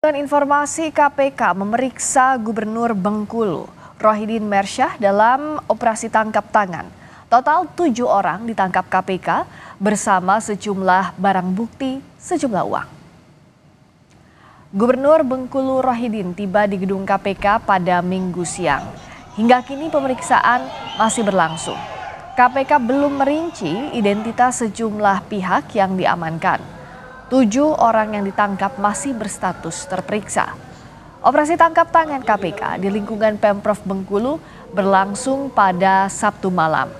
Dengan informasi KPK memeriksa Gubernur Bengkulu, Rohidin Mersyah dalam operasi tangkap tangan. Total 7 orang ditangkap KPK bersama sejumlah barang bukti, sejumlah uang. Gubernur Bengkulu Rohidin tiba di gedung KPK pada Minggu siang. Hingga kini pemeriksaan masih berlangsung. KPK belum merinci identitas sejumlah pihak yang diamankan. 7 orang yang ditangkap masih berstatus terperiksa. Operasi tangkap tangan KPK di lingkungan Pemprov Bengkulu berlangsung pada Sabtu malam.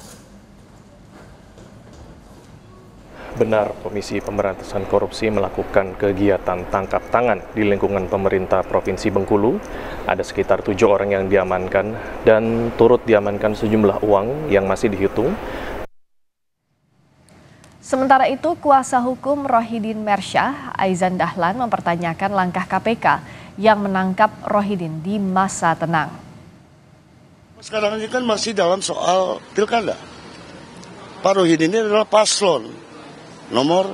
Benar, Komisi Pemberantasan Korupsi melakukan kegiatan tangkap tangan di lingkungan pemerintah Provinsi Bengkulu. Ada sekitar 7 orang yang diamankan dan turut diamankan sejumlah uang yang masih dihitung. Sementara itu, kuasa hukum Rohidin Mersyah, Aizan Dahlan, mempertanyakan langkah KPK yang menangkap Rohidin di masa tenang. Sekarang ini kan masih dalam soal pilkada. Pak Rohidin ini adalah paslon nomor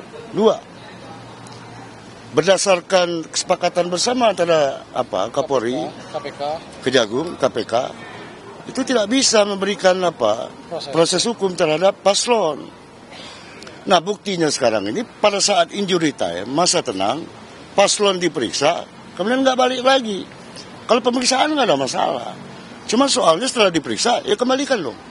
2. Berdasarkan kesepakatan bersama antara Kapolri, Kejagung, KPK, itu tidak bisa memberikan proses hukum terhadap paslon. Nah, buktinya sekarang ini pada saat injury time, masa tenang, paslon diperiksa, kemudian nggak balik lagi. Kalau pemeriksaan nggak ada masalah. Cuma soalnya setelah diperiksa, ya kembalikan dong.